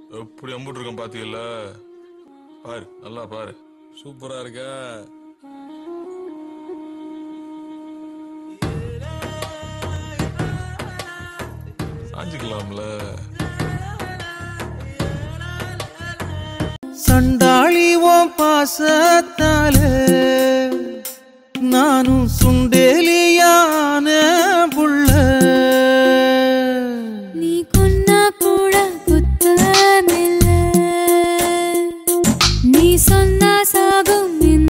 எப்படி அம்புட்டு இருக்கேன் பாத்தீங்கல்ல? பாரு, நல்லா பாரு. சூப்பரா இருக்க. சாஞ்சிக்கலாம்ல. சண்டாளி ஓ பாசத்தாலே நானும் சுண்டேலி